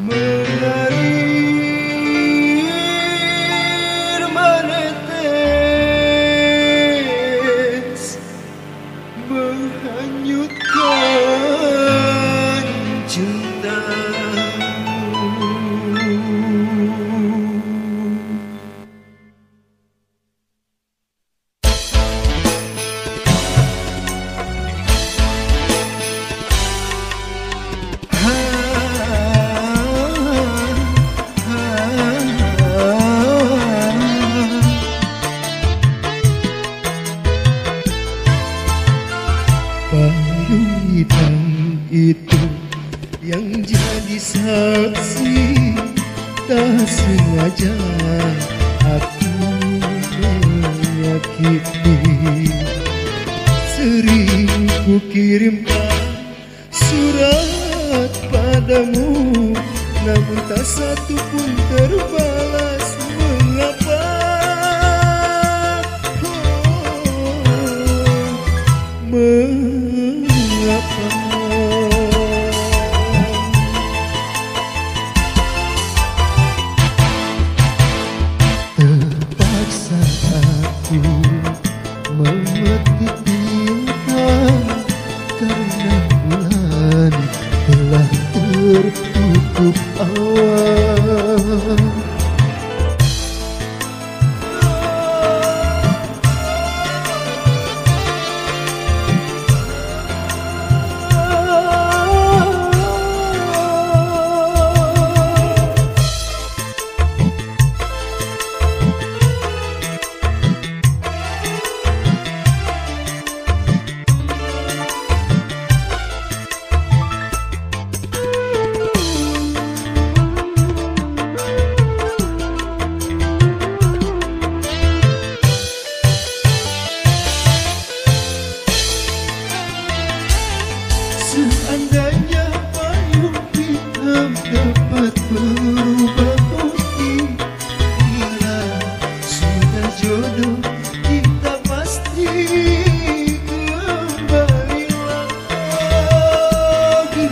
mengalir menetes, menghanyutkan cintamu. Payung hitam itu yang jadi saksi, tak sengaja aku menyakiti. Sering ku kirimkan surat padamu, namun tak satu pun terbalas. Mengapa? Mengapa? Terpaksa aku memetik bintang, karena bulan telah tertutup awan. Seandainya payung hitam dapat berubah putih, bila sudah jodoh kita pasti kembali lagi.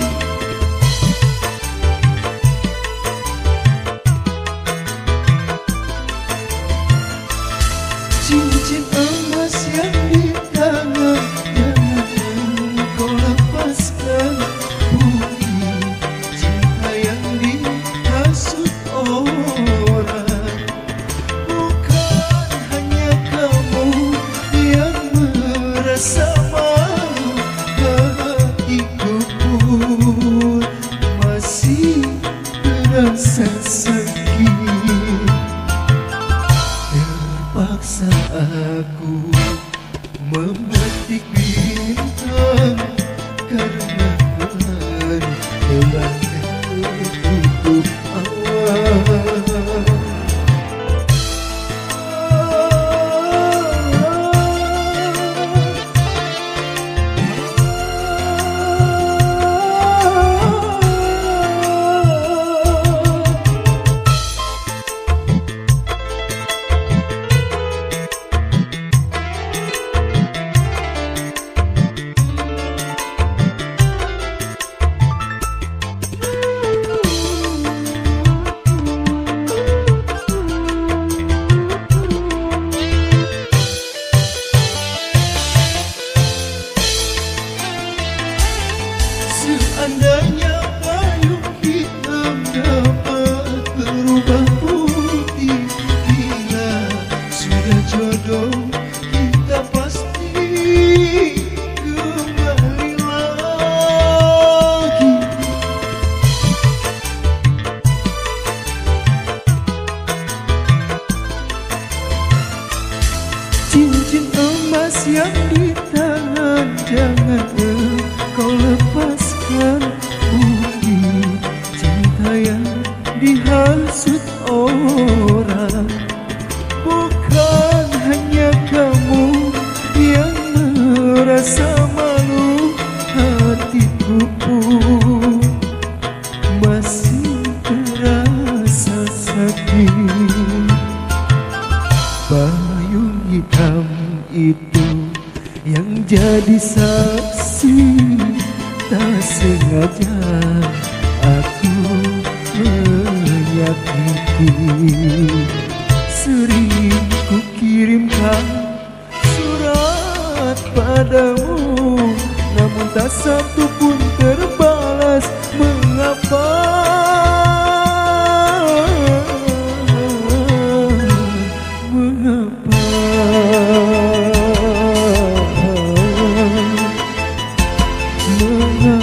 Cincin emas yang di tangan, jangan kau lepaskan. Bukti cinta yang dihasut orang, bukan hanya kamu yang merasa malu. Hatiku pun masih terasa sakit. Terpaksa aku memetik bintang, karena bulan telah tertutup awan. Seandainya payung hitam dapat berubah putih, bila sudah jodoh kita pasti kembali lagi. Cincin emas yang di tangan, jangan kau lepaskan. Bukti cinta yang dihasut orang, bukan hanya kamu yang merasa malu. Hatiku pun masih terasa sakit. Payung hitam itu yang jadi saksi, tak sengaja aku menyakiti. Sering ku kirimkan surat padamu, namun tak satu pun terbalas. Mengapa? Mengapa? Mengapa?